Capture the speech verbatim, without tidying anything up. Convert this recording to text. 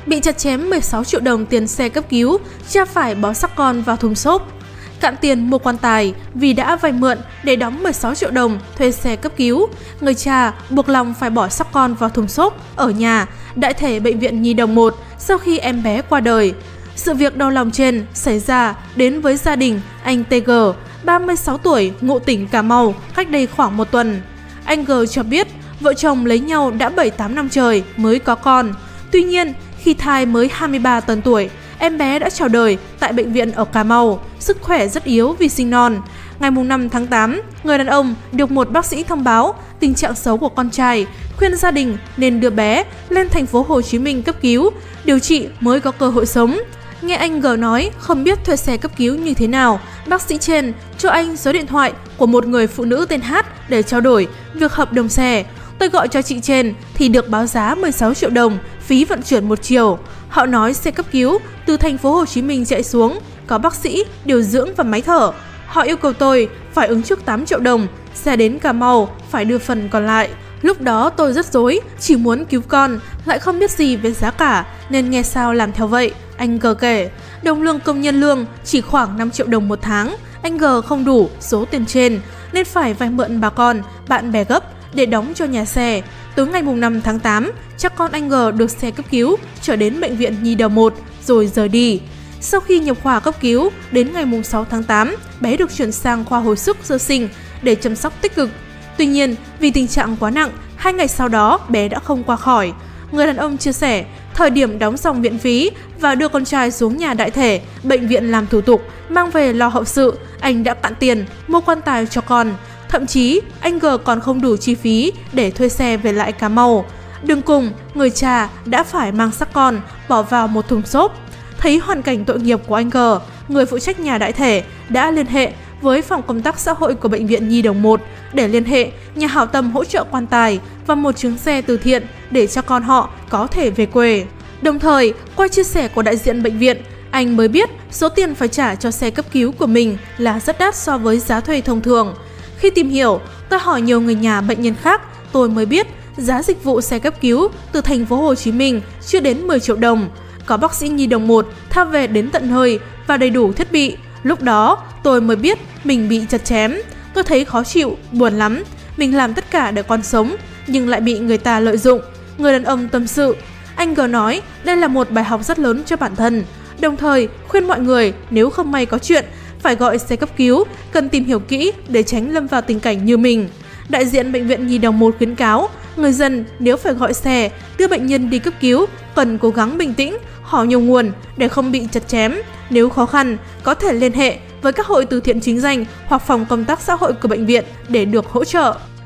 Bị chặt chém mười sáu triệu đồng tiền xe cấp cứu, cha phải bó xác con vào thùng xốp. Cạn tiền mua quan tài vì đã vay mượn để đóng mười sáu triệu đồng thuê xe cấp cứu, người cha buộc lòng phải bỏ xác con vào thùng xốp ở nhà đại thể Bệnh viện Nhi Đồng một sau khi em bé qua đời. Sự việc đau lòng trên xảy ra đến với gia đình anh tê giê, ba mươi sáu tuổi, ngụ tỉnh Cà Mau, cách đây khoảng một tuần. Anh G cho biết vợ chồng lấy nhau đã bảy tám năm trời mới có con. Tuy nhiên, khi thai mới hai mươi ba tuần tuổi, em bé đã chào đời tại bệnh viện ở Cà Mau, sức khỏe rất yếu vì sinh non. Ngày năm tháng tám, người đàn ông được một bác sĩ thông báo tình trạng xấu của con trai, khuyên gia đình nên đưa bé lên thành phố Hồ Chí Minh cấp cứu, điều trị mới có cơ hội sống. Nghe anh G nói không biết thuê xe cấp cứu như thế nào, bác sĩ trên cho anh số điện thoại của một người phụ nữ tên H để trao đổi việc hợp đồng xe. Tôi gọi cho chị trên thì được báo giá mười sáu triệu đồng, phí vận chuyển một chiều. Họ nói xe cấp cứu từ thành phố Hồ Chí Minh chạy xuống, có bác sĩ, điều dưỡng và máy thở. Họ yêu cầu tôi phải ứng trước tám triệu đồng, xe đến Cà Mau phải đưa phần còn lại. Lúc đó tôi rất rối, chỉ muốn cứu con, lại không biết gì về giá cả nên nghe sao làm theo vậy. Anh G kể, đồng lương công nhân lương chỉ khoảng năm triệu đồng một tháng, anh G không đủ số tiền trên nên phải vay mượn bà con, bạn bè gấp để đóng cho nhà xe. Tối ngày năm tháng tám, chắc con anh G được xe cấp cứu trở đến Bệnh viện Nhi Đồng một rồi rời đi. Sau khi nhập khoa cấp cứu, đến ngày sáu tháng tám, bé được chuyển sang khoa hồi sức sơ sinh để chăm sóc tích cực. Tuy nhiên, vì tình trạng quá nặng, hai ngày sau đó bé đã không qua khỏi. Người đàn ông chia sẻ, thời điểm đóng xong viện phí và đưa con trai xuống nhà đại thể, bệnh viện làm thủ tục, mang về lo hậu sự, anh đã cạn tiền mua quan tài cho con. Thậm chí, anh G còn không đủ chi phí để thuê xe về lại Cà Mau. Đường cùng, người cha đã phải mang xác con bỏ vào một thùng xốp. Thấy hoàn cảnh tội nghiệp của anh G, người phụ trách nhà đại thể đã liên hệ với phòng công tác xã hội của Bệnh viện Nhi Đồng một để liên hệ nhà hảo tâm hỗ trợ quan tài và một chuyến xe từ thiện để cho con họ có thể về quê. Đồng thời, qua chia sẻ của đại diện bệnh viện, anh mới biết số tiền phải trả cho xe cấp cứu của mình là rất đắt so với giá thuê thông thường. Khi tìm hiểu, tôi hỏi nhiều người nhà bệnh nhân khác, tôi mới biết giá dịch vụ xe cấp cứu từ thành phố Hồ Chí Minh chưa đến mười triệu đồng. Có bác sĩ Nhi Đồng một tha về đến tận nơi và đầy đủ thiết bị. Lúc đó, tôi mới biết mình bị chặt chém. Tôi thấy khó chịu, buồn lắm. Mình làm tất cả để con sống, nhưng lại bị người ta lợi dụng. Người đàn ông tâm sự. Anh G nói đây là một bài học rất lớn cho bản thân. Đồng thời, khuyên mọi người nếu không may có chuyện, phải gọi xe cấp cứu, cần tìm hiểu kỹ để tránh lâm vào tình cảnh như mình. Đại diện Bệnh viện Nhi Đồng một khuyến cáo, người dân nếu phải gọi xe, đưa bệnh nhân đi cấp cứu, cần cố gắng bình tĩnh, hỏi nhiều nguồn để không bị chặt chém. Nếu khó khăn, có thể liên hệ với các hội từ thiện chính danh hoặc phòng công tác xã hội của bệnh viện để được hỗ trợ.